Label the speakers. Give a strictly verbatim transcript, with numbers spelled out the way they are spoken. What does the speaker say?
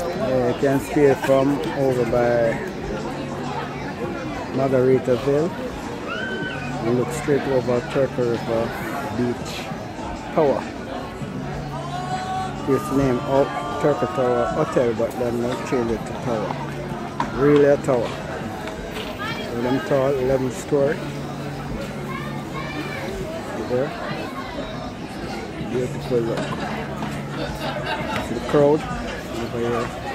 Speaker 1: Uh, you can see it from over by Margaritaville. You look straight over Turkey River Beach Tower. It's named out Turkey Tower Hotel, but then they change it to Tower. Really a tower. So them tall, eleven story. See there? Beautiful look. See the crowd over here.